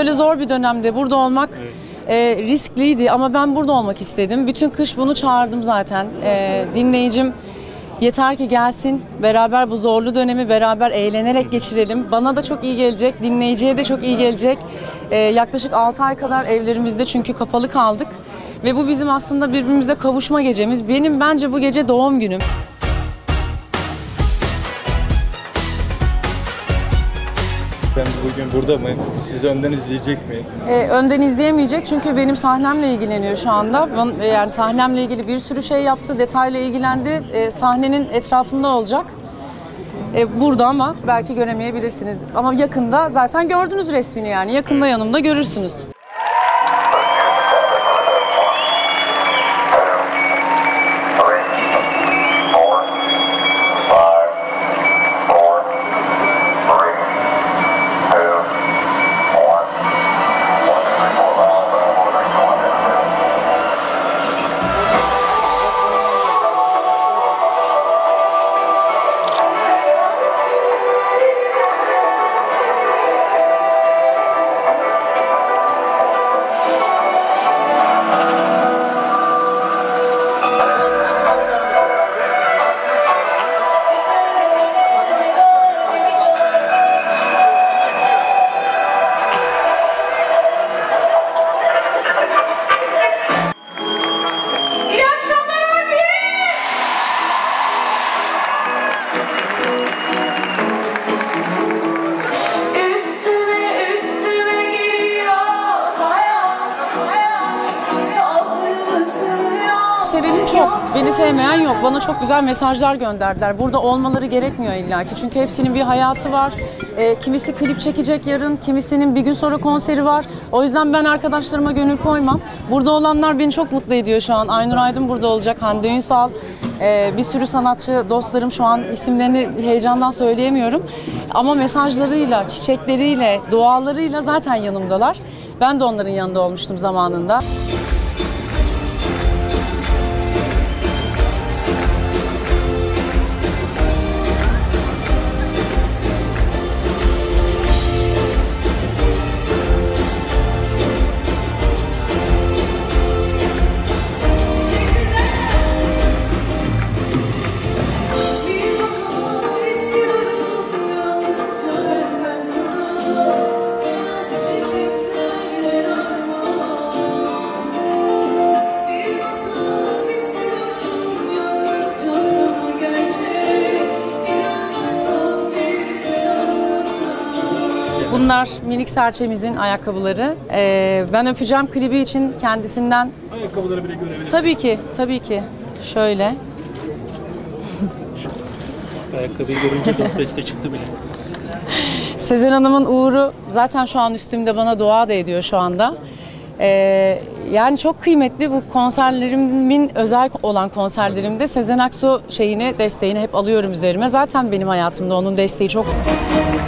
böyle zor bir dönemde burada olmak riskliydi ama ben burada olmak istedim. Bütün kış bunu çağırdım zaten. Dinleyicim yeter ki gelsin, beraber bu zorlu dönemi beraber eğlenerek geçirelim. Bana da çok iyi gelecek, dinleyiciye de çok iyi gelecek. Yaklaşık 6 ay kadar evlerimizde çünkü kapalı kaldık. Ve bu bizim aslında birbirimize kavuşma gecemiz. Benim bence bu gece doğum günüm. Ben bugün burada mı? Sizi önden izleyecek mi? Önden izleyemeyecek çünkü benim sahnemle ilgileniyor şu anda. Yani sahnemle ilgili bir sürü şey yaptı, detayla ilgilendi. Sahnenin etrafında olacak. Burada ama belki göremeyebilirsiniz. Ama yakında zaten gördünüz resmini yani. Yakında yanımda görürsünüz. Sevenim çok. Beni sevmeyen yok. Bana çok güzel mesajlar gönderdiler. Burada olmaları gerekmiyor illaki. Çünkü hepsinin bir hayatı var. Kimisi klip çekecek yarın, kimisinin bir gün sonra konseri var. O yüzden ben arkadaşlarıma gönül koymam. Burada olanlar beni çok mutlu ediyor şu an. Aynur Aydın burada olacak, Hande Ünsal. Bir sürü sanatçı dostlarım şu an isimlerini heyecandan söyleyemiyorum. Ama mesajlarıyla, çiçekleriyle, dualarıyla zaten yanımdalar. Ben de onların yanında olmuştum zamanında. Bunlar minik serçemizin ayakkabıları. Ben öpeceğim klibi için kendisinden... Ayakkabıları bile görebiliriz. Tabii ki, tabii ki. Şöyle. Ayakkabıyı görünce dört beste çıktı bile. Sezen Hanım'ın uğuru zaten şu an üstümde, bana dua da ediyor şu anda. Yani çok kıymetli bu konserlerimin, özel olan konserlerimde Sezen Aksu desteğini hep alıyorum üzerime. Zaten benim hayatımda onun desteği çok...